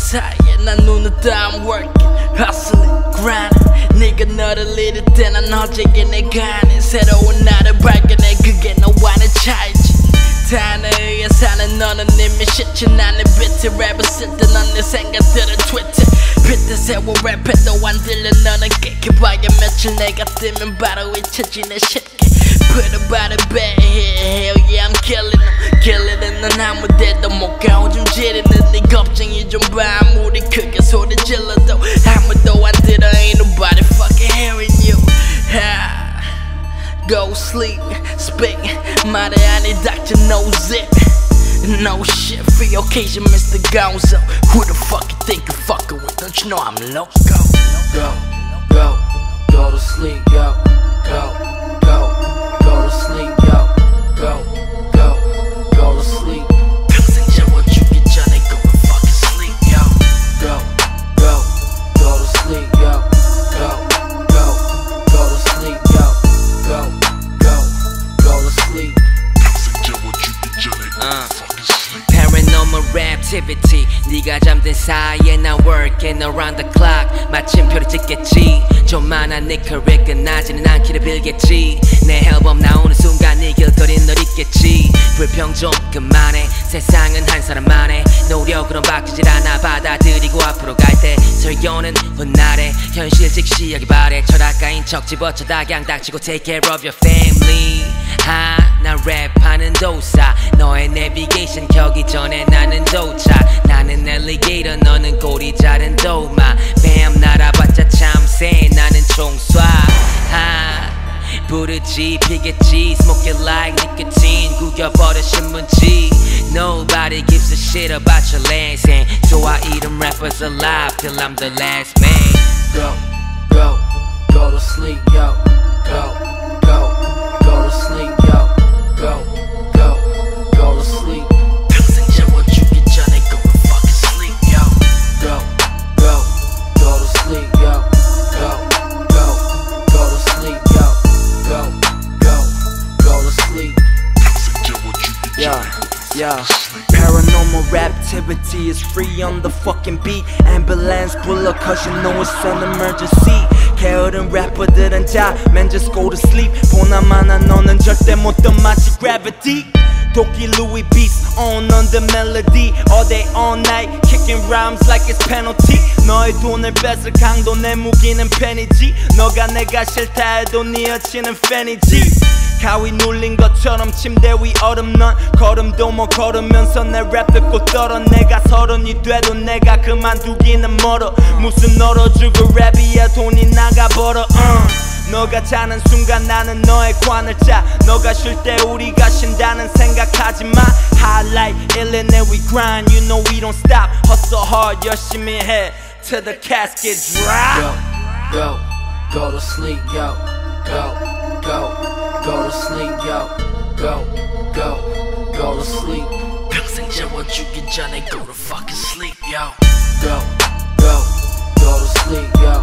사이에 난 눈을 떠 I'm working, hustling, grinding. 네가 너를 잃을 때 난 어제게 내가 아닌 새로운 나를 발견해. 그게 너와의 차이지. 단어에 의해 사는 너는 이미 shit. 나는 비트 랩을 쓸 때 넌 내 생각들을 트위트. 비트 세워 랩해도 안 들려 너는 깨끗하게 며칠 내가 뜨면 바로 잊혀지는 shit. Put about it bad here, hell yeah I'm killing them. Killing them 넌 아무 데도 못 가 오줌 지르는 네 겁쟁이 좀 봐. 아무리 크게 소리 질러도 아무도 안 들어. Ain't nobody fucking hearing you. Go sleep, speak 말해 아니 doctor knows it. No shit for your occasion Mr. Gonzo. Who the fuck you think you fucking with? Don't you know I'm loco? Go to sleep, yo. Go to sleep, yo. Go to sleep. 평생 재워주기 전에 go and fucking sleep, yo. Go to sleep, yo. Go to sleep, yo. Go to sleep. 평생 재워주기 전에 go and fucking sleep. Paranormal activity. 네가 잠든 사이에 난 working around the clock. 마침표를 찍겠지. 좀 많아 네 career 끝나지는 않기를 빌겠지. 내 앨범 나오는 순간 네 길거리는 널 잊겠지. 불평 좀 그만해. 세상은 한 사람만의 노력으론 바뀌질 않아. 받아들이고 앞으로 갈 때 설교는 훗날에 현실 직시하기 바래. 철학가인 척 집어쳐 다gang 닥치고 take care of your family. 난 랩하는 도사. 너의 내비게이션 켜기 전에 나는 도착. 나는 엘리게이터 너는 꼬리 자른 도마. 뱀 날아봤자 참새 나는 총쏴. 부르지 피겠지 smoke it like nicotine. 구겨버려 신문지. Nobody gives a shit about your last name. So I eat them rappers alive till I'm the last man. Go to sleep, yo. Go to sleep, yo. Go to sleep. 평생 재워주기 전에 go and fucking sleep, yo. Go to sleep, yo. Go to sleep, yo. Go to sleep. 평생 재워주기 전에 Yeah. Paranormal activity is free on the fucking beat. Ambulance 불러 cause you know it's an emergency. 게으른 래퍼들은 자 man just go to sleep. 보나마나 너는 절대 못 떠 마치 gravity. 도끼 Louis Beats on the melody. All day all night kicking rhymes like it's penalty. 너의 돈을 뺏을 강도 내 무기는 펜이지. 너가 내가 싫다 해도 네 여친은 팬이지. 가위 눌린 것처럼 침대 위 얼음 넌 걸음도 못 걸으면서 내 랩 듣고 떨어. 내가 30이 돼도 내가 그만두기는 멀어. 무슨 널어주고 랩이야 돈이 나가버려. 너가 자는 순간 나는 너의 관을 짜. 너가 쉴 때 우리가 쉰다는 생각하지 마. Highlight 1년 내 we grind. You know we don't stop. Hustle hard 열심히 해 till the casket drop. Go to sleep, yo. Go to sleep, yo. Go to sleep. 평생 재워주기 전에 go to fucking sleep, yo. Go to sleep, yo.